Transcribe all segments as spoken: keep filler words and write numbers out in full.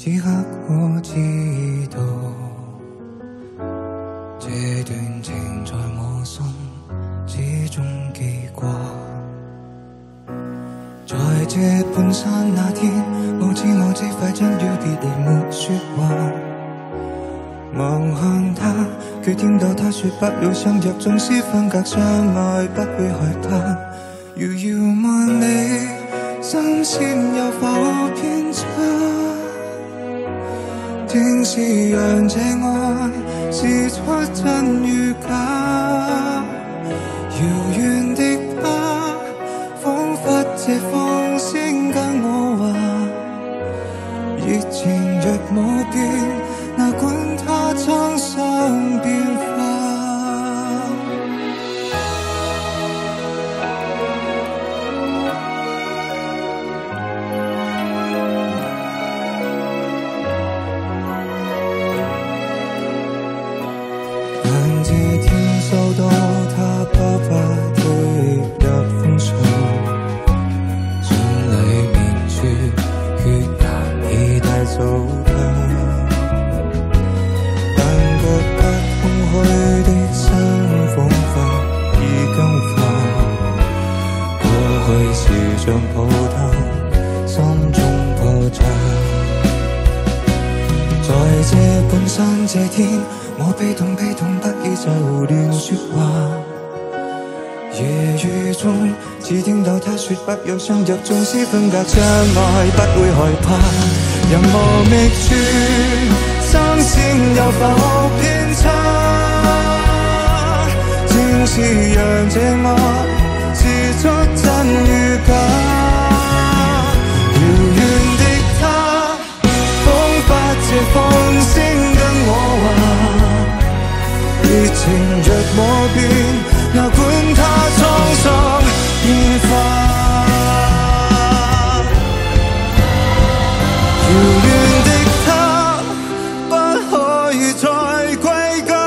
此刻我知道，这段情在我心始终记挂。在这半山那天，我知我知快將要別離，沒說話。望向他，卻聽到他說不要相約，縱使分隔相愛，不會害怕。遙遙萬里，心線有否偏差？正是讓這愛試出真與假。遙遠的他，彷彿這風聲跟我話，熱情若冇變，哪管它滄桑變化。但自天收到他不發退入封信，信裏面說決難以帶走他。空虛的心彷彿已更化，過去時像抱他，心中破綻。在這半山這天，我悲痛悲痛不已就胡亂說話。夜雨中只聽到他說不要相約，縱使分隔相愛不會害怕。任何覓處生線有否偏差？正是讓這愛試出真與假。遙遠的他，彷彿這風聲跟我話，熱情若冇變，哪管它滄桑變化。遙遠的他，不可以再歸家。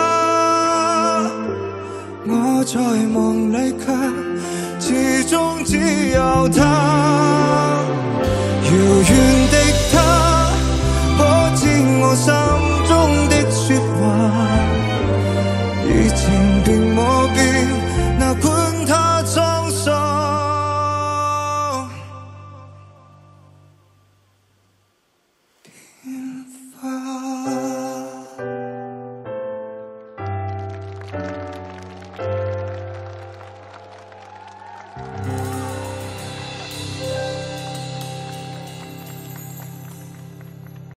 我在夢裏卻始終只有他。遙遠的他，可知我心中的說話？熱情並冇變，哪管它滄桑。變化。